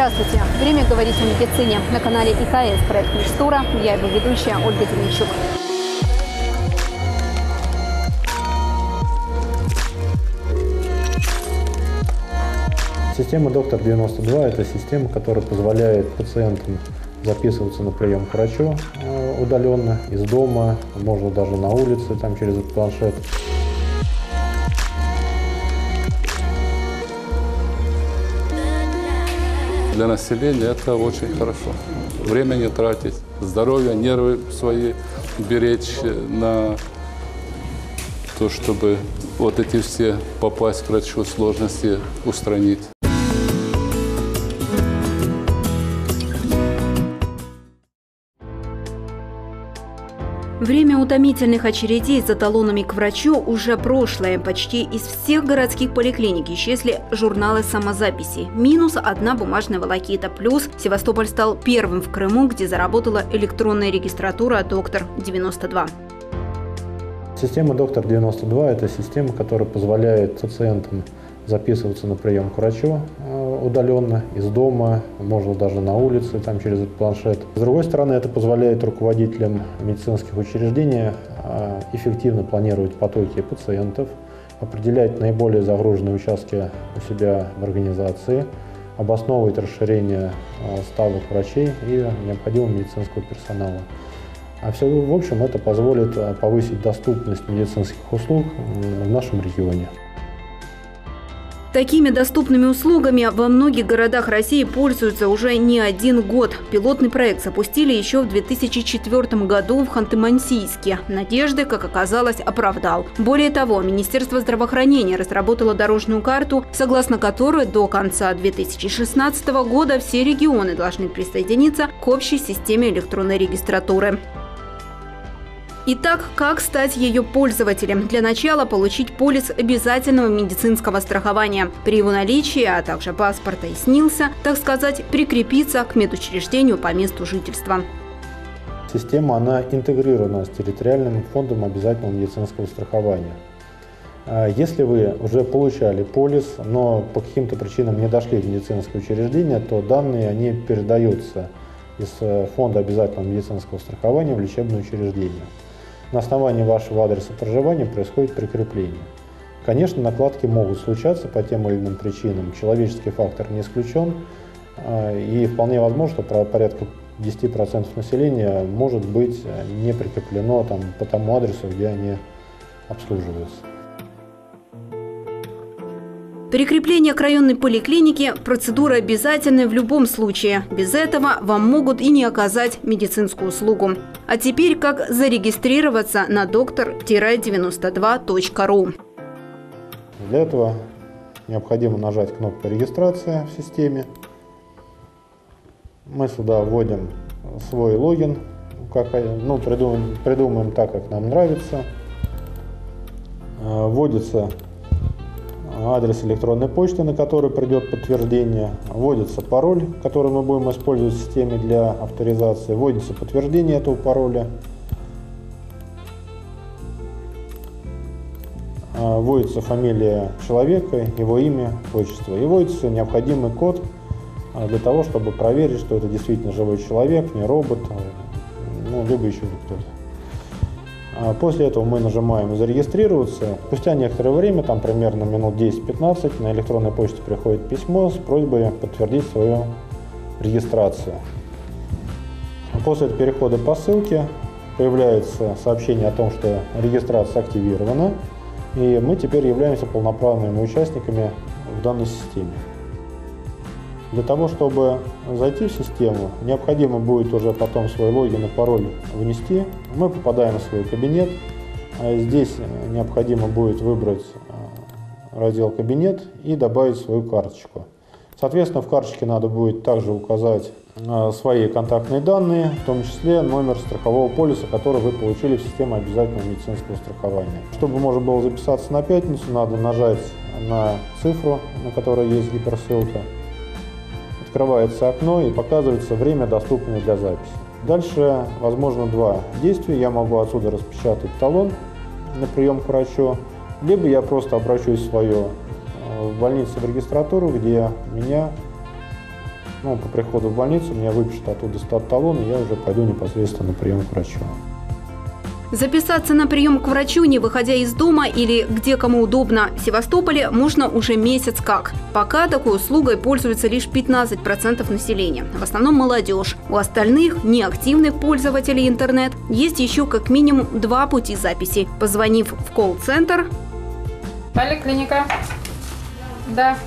Здравствуйте! Время говорить о медицине. На канале ИКС проект «Межстора». Я его ведущая Ольга Деменчук. Система Доктор 92 – это система, которая позволяет пациентам записываться на прием к врачу удаленно, из дома, можно даже на улице, там через планшет. Для населения это очень хорошо. Время не тратить, здоровье, нервы свои беречь на то, чтобы вот эти все попасть к врачу сложности устранить. Время утомительных очередей за талонами к врачу уже прошлое. Почти из всех городских поликлиник исчезли журналы самозаписи. Минус одна бумажная волокита. Плюс Севастополь стал первым в Крыму, где заработала электронная регистратура «Доктор 92». Система Доктор 92 – это система, которая позволяет пациентам записываться на прием к врачу удаленно, из дома, можно даже на улице, там через планшет. С другой стороны, это позволяет руководителям медицинских учреждений эффективно планировать потоки пациентов, определять наиболее загруженные участки у себя в организации, обосновывать расширение ставок врачей и необходимого медицинского персонала. А все, в общем, это позволит повысить доступность медицинских услуг в нашем регионе. Такими доступными услугами во многих городах России пользуются уже не один год. Пилотный проект запустили еще в 2004 году в Ханты-Мансийске. Надежды, как оказалось, оправдал. Более того, Министерство здравоохранения разработало дорожную карту, согласно которой до конца 2016 года все регионы должны присоединиться к общей системе электронной регистратуры. Итак, как стать ее пользователем? Для начала получить полис обязательного медицинского страхования. При его наличии, а также паспорта и СНИЛСа, так сказать, прикрепиться к медучреждению по месту жительства. Система, она интегрирована с территориальным фондом обязательного медицинского страхования. Если вы уже получали полис, но по каким-то причинам не дошли в медицинское учреждение, то данные они передаются из фонда обязательного медицинского страхования в лечебное учреждение. На основании вашего адреса проживания происходит прикрепление. Конечно, накладки могут случаться по тем или иным причинам, человеческий фактор не исключен, и вполне возможно, что порядка 10% населения может быть не прикреплено по тому адресу, где они обслуживаются. Прикрепление к районной поликлинике – процедура обязательная в любом случае. Без этого вам могут и не оказать медицинскую услугу. А теперь как зарегистрироваться на doctor-92.ru. Для этого необходимо нажать кнопку «Регистрация» в системе. Мы сюда вводим свой логин, придумаем так, как нам нравится. Вводится адрес электронной почты, на который придет подтверждение, вводится пароль, который мы будем использовать в системе для авторизации, вводится подтверждение этого пароля, вводится фамилия человека, его имя, отчество, и вводится необходимый код для того, чтобы проверить, что это действительно живой человек, не робот, либо еще кто-то. После этого мы нажимаем «Зарегистрироваться». Спустя некоторое время, примерно минут 10-15, на электронной почте приходит письмо с просьбой подтвердить свою регистрацию. После перехода по ссылке появляется сообщение о том, что регистрация активирована, и мы теперь являемся полноправными участниками в данной системе. Для того, чтобы зайти в систему, необходимо будет уже потом свой логин и пароль внести. Мы попадаем в свой кабинет. Здесь необходимо будет выбрать раздел «Кабинет» и добавить свою карточку. Соответственно, в карточке надо будет также указать свои контактные данные, в том числе номер страхового полиса, который вы получили в системе обязательного медицинского страхования. Чтобы можно было записаться на пятницу, надо нажать на цифру, на которой есть гиперссылка. Открывается окно и показывается время, доступное для записи. Дальше возможно два действия. Я могу отсюда распечатать талон на прием к врачу, либо я просто обращусь в больницу в регистратуру, где меня Ну, по приходу в больницу меня выпишут оттуда талон, и я уже пойду непосредственно на прием к врачу. Записаться на прием к врачу, не выходя из дома или где кому удобно в Севастополе, можно уже месяц как. Пока такой услугой пользуется лишь 15% населения, в основном молодежь. У остальных, неактивных пользователей интернет, есть еще как минимум 2 пути записи. Позвонив в колл-центр. Поликлиника. Да.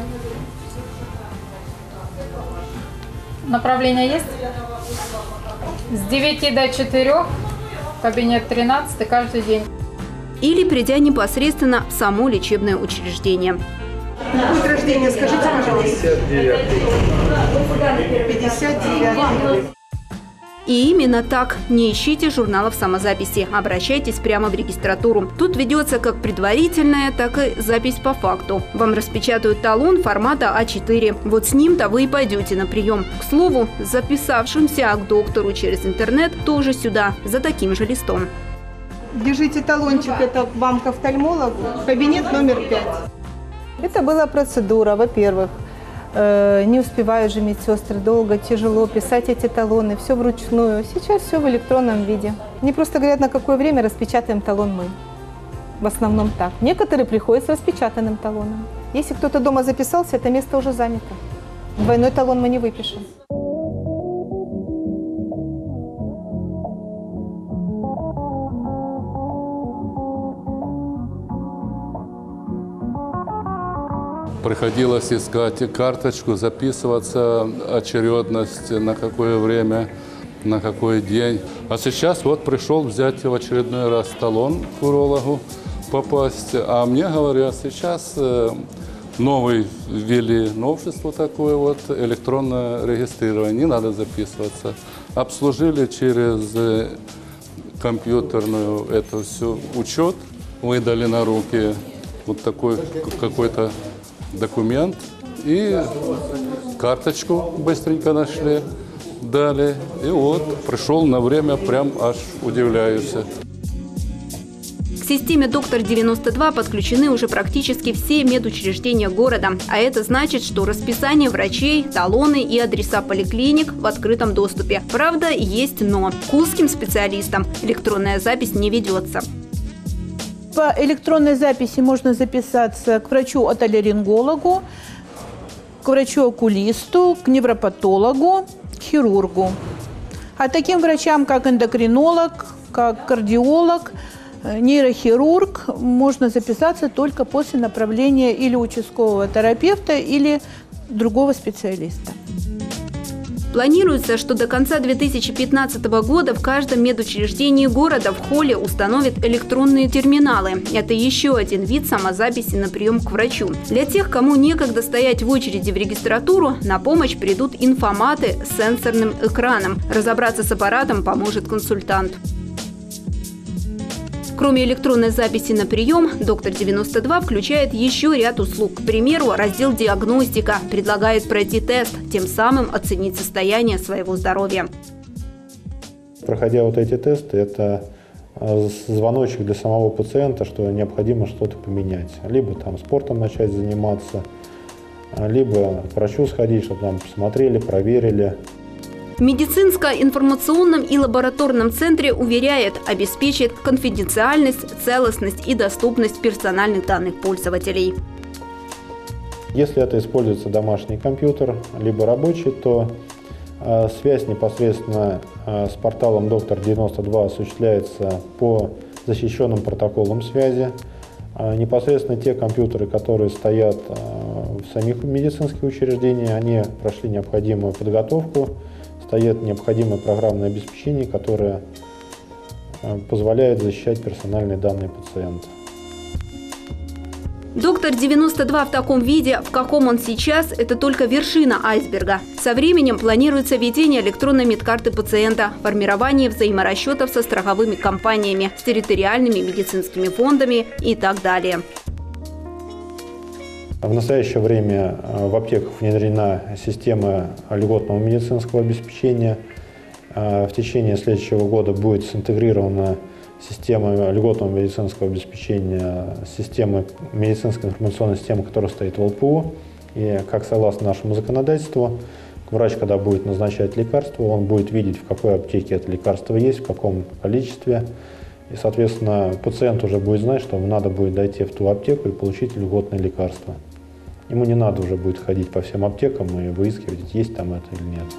Направление есть? С 9 до 4. Кабинет 13 каждый день. Или придя непосредственно в само лечебное учреждение. Год рождения, скажите, пожалуйста. 59. И именно так. Не ищите журналов самозаписи. Обращайтесь прямо в регистратуру. Тут ведется как предварительная, так и запись по факту. Вам распечатают талон формата А4. Вот с ним-то вы и пойдете на прием. К слову, записавшимся к доктору через интернет тоже сюда, за таким же листом. Держите талончик, это вам к офтальмологу, кабинет номер 5. Это была процедура, во-первых. Не успевают же медсестры долго, тяжело писать эти талоны, все вручную. Сейчас все в электронном виде. Они просто говорят, на какое время распечатаем талон мы. В основном так. Некоторые приходят с распечатанным талоном. Если кто-то дома записался, это место уже занято. Двойной талон мы не выпишем. Приходилось искать карточку, записываться, очередность, на какое время, на какой день. А сейчас вот пришел взять в очередной раз талон к урологу попасть. А мне говорят, сейчас ввели новшество такое вот, электронное регистрирование, не надо записываться. Обслужили через компьютерную это все учет, выдали на руки вот такой какой-то документ и карточку быстренько нашли, дали. И вот пришел на время, прям аж удивляюсь. К системе «Доктор-92» подключены уже практически все медучреждения города. А это значит, что расписание врачей, талоны и адреса поликлиник в открытом доступе. Правда, есть но. К узким специалистам электронная запись не ведется. По электронной записи можно записаться к врачу-отоларингологу, к врачу-окулисту, к невропатологу, к хирургу. А таким врачам, как эндокринолог, как кардиолог, нейрохирург, можно записаться только после направления или участкового терапевта, или другого специалиста. Планируется, что до конца 2015 года в каждом медучреждении города в холле установят электронные терминалы. Это еще один вид самозаписи на прием к врачу. Для тех, кому некогда стоять в очереди в регистратуру, на помощь придут инфоматы с сенсорным экраном. Разобраться с аппаратом поможет консультант. Кроме электронной записи на прием, «Доктор-92» включает еще ряд услуг. К примеру, раздел «Диагностика» предлагает пройти тест, тем самым оценить состояние своего здоровья. Проходя вот эти тесты, это звоночек для самого пациента, что необходимо что-то поменять. Либо там спортом начать заниматься, либо к врачу сходить, чтобы там посмотрели, проверили. В медицинско-информационном и лабораторном центре уверяет, обеспечит конфиденциальность, целостность и доступность персональных данных пользователей. Если это используется домашний компьютер, либо рабочий, то связь непосредственно с порталом «Доктор-92» осуществляется по защищенным протоколам связи. Непосредственно те компьютеры, которые стоят в самих медицинских учреждениях, они прошли необходимую подготовку, стоит необходимое программное обеспечение, которое позволяет защищать персональные данные пациента. «Доктор-92» в таком виде, в каком он сейчас, это только вершина айсберга. Со временем планируется введение электронной медкарты пациента, формирование взаиморасчетов со страховыми компаниями, с территориальными медицинскими фондами и так далее. В настоящее время в аптеках внедрена система льготного медицинского обеспечения. В течение следующего года будет синтегрирована система льготного медицинского обеспечения с системой медицинской информационной системы, которая стоит в ЛПУ. И как согласно нашему законодательству, Врач, когда будет назначать лекарство, он будет видеть, в какой аптеке это лекарство есть, в каком количестве. И, соответственно, пациент уже будет знать, что ему надо будет дойти в ту аптеку и получить льготное лекарство. Ему не надо уже будет ходить по всем аптекам и выискивать, есть там это или нет.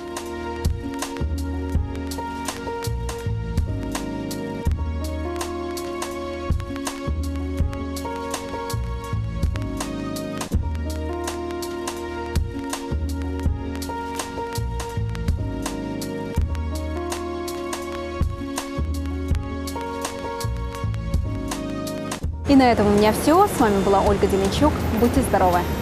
И на этом у меня все. С вами была Ольга Деменчук. Будьте здоровы!